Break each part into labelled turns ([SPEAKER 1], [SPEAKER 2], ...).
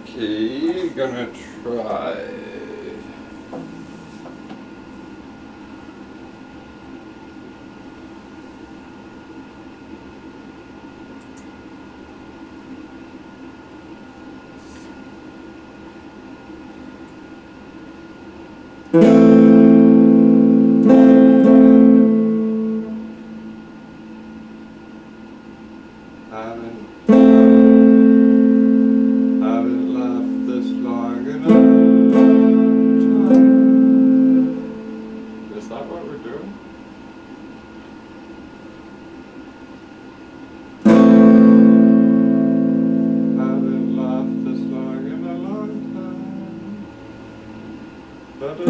[SPEAKER 1] Okay, gonna try. Haven't laughed this long in a time. Is that what we're doing? Haven't laughed this long in a long time. But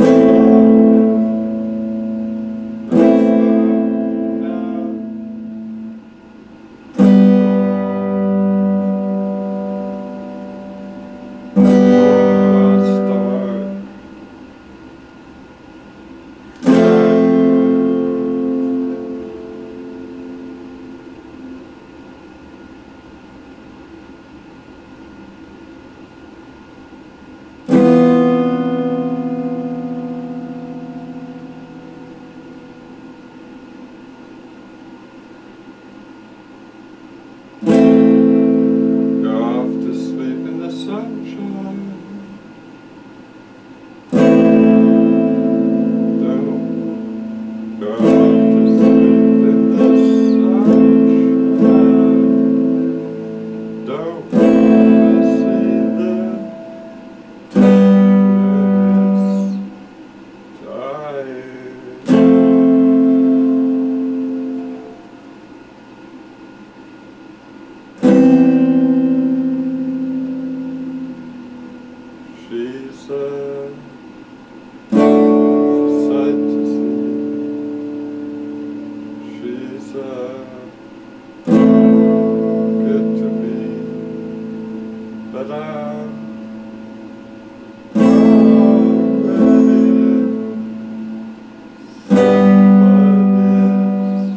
[SPEAKER 1] she's a sight to see. She's good to me, but I'm already somebody's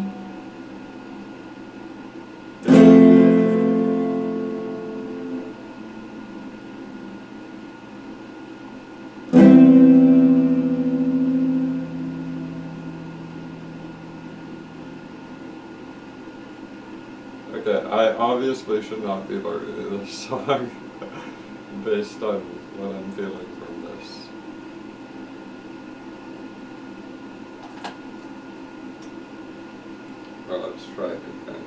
[SPEAKER 1] Okay, I obviously should not be learning this song based on what I'm feeling from this. Well, let's try it again.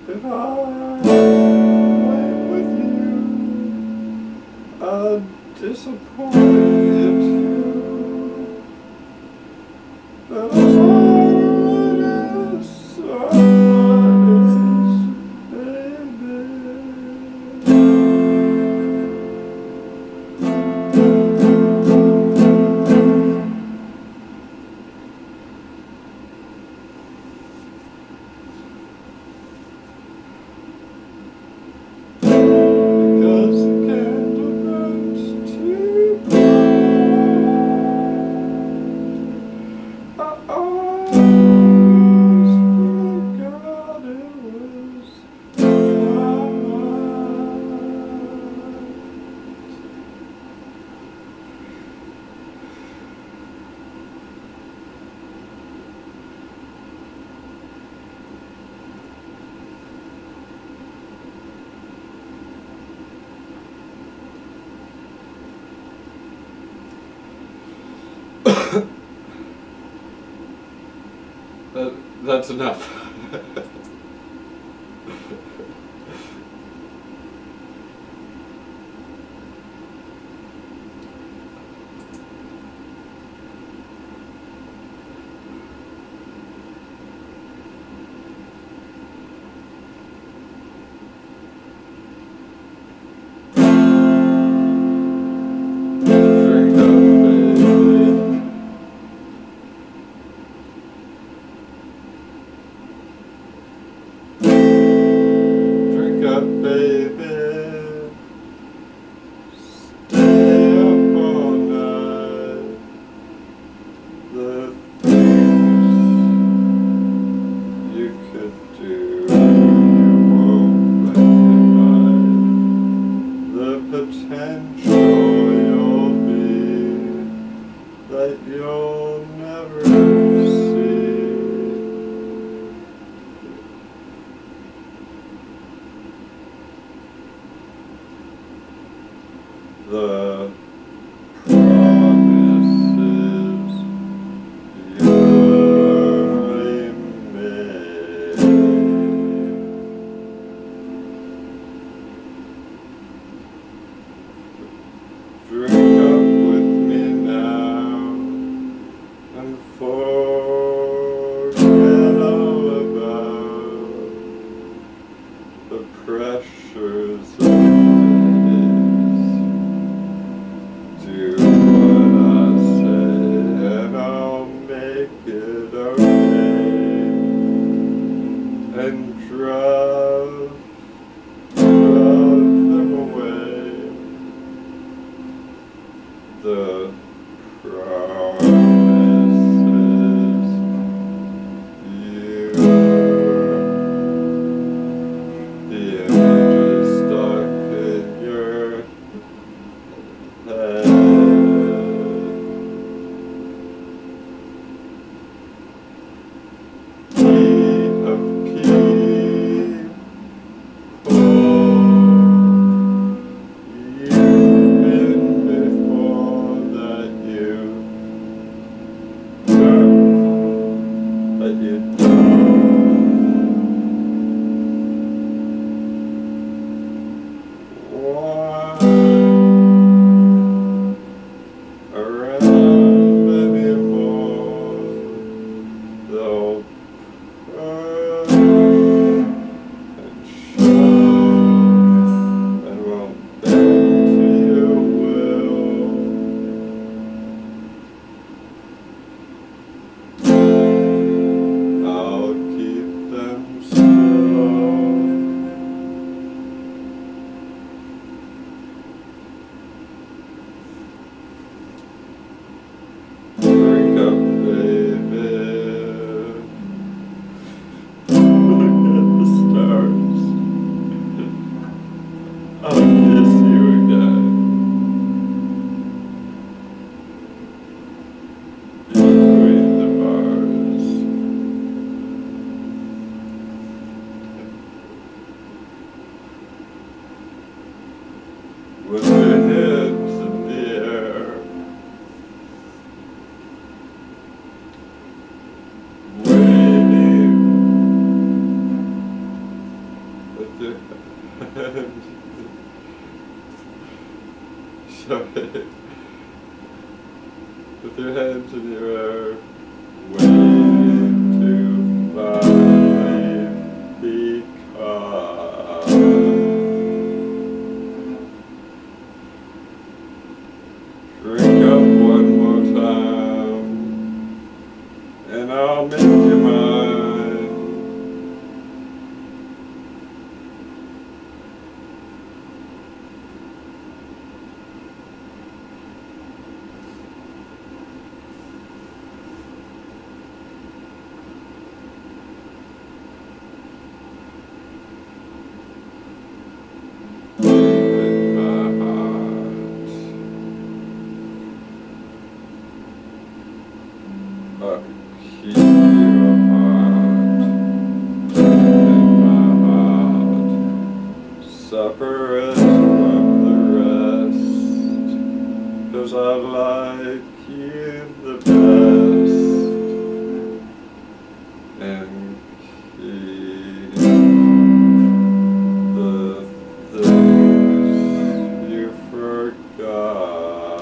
[SPEAKER 1] If I went with you, I'd disappoint you too. But I'm honest, baby. Because the candle burns too bright, I almost forgot it was That's enough. Drink up, baby. Drink up, baby. Stay up all night. The things you could do, you won't recognize. The potential you'll be that you'll never see. The promises you only made. Drink up with me now and forget all about the pressures of days. Do what I say and I'll make it okay. And drive them away. The promises you, the images stuck in your head. Key of people you've been before that you learn, that you don't want around anymore. They'll push and shove and won't bend to your will. I'll keep them still. Drink up, baby. Look at the stars. I'll kiss you again. Between the bars. With your hands in the air. Waiting your hand. Sorry. With your hands in your hair. Waiting to finally become. Drink up one more time, and I'll make you mine. Keep your heart in my heart, separate from the rest, 'cause I like you the best, and keep the things you forgot.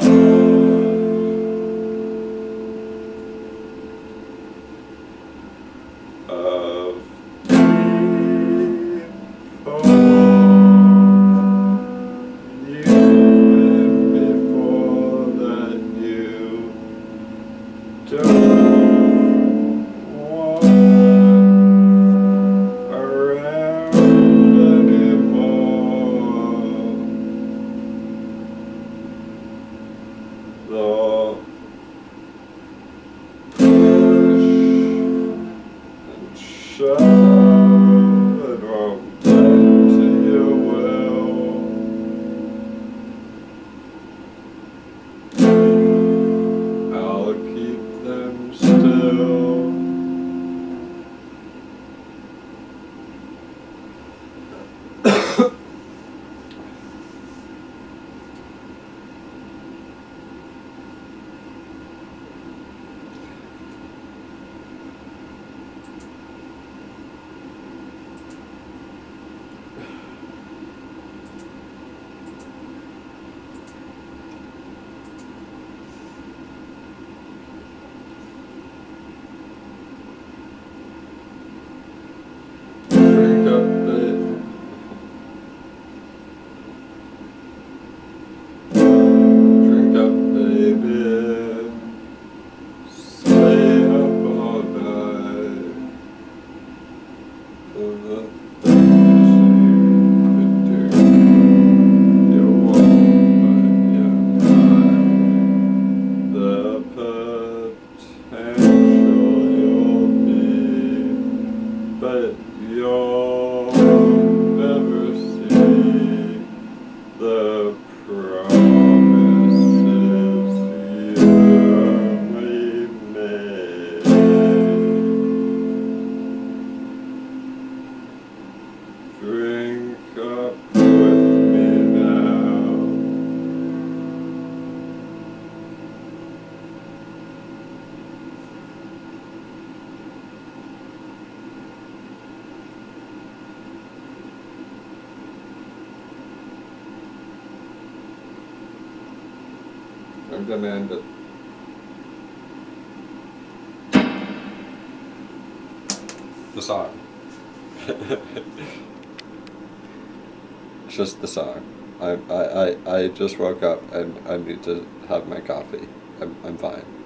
[SPEAKER 1] Of people you've been before that you don't want around anymore. Though shove it all back to your will. I'll keep them still. Drink up, babe. Drink up, baby. Stay up all night. The things you could do, you won't, but you're not. The potential you'll be, but you'll never see the promises you only made. Drink up with me now. I'm gonna end it. The song. Just the song. I just woke up and I need to have my coffee. I'm fine.